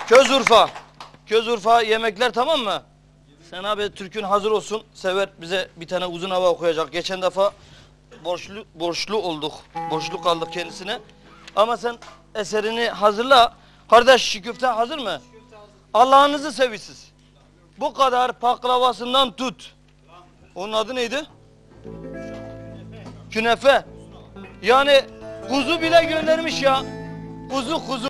Köz Urfa. Köz Urfa yemekler tamam mı? Sen abi Türk'ün hazır olsun. Sever bize bir tane uzun hava okuyacak. Geçen defa borçlu olduk. Borçlu kaldık kendisine. Ama sen eserini hazırla. Kardeş şi köfte hazır mı? Allah'ınızı sevisiz. Bu kadar baklavasından tut. Onun adı neydi? Künefe. Yani kuzu bile göndermiş ya. Kuzu.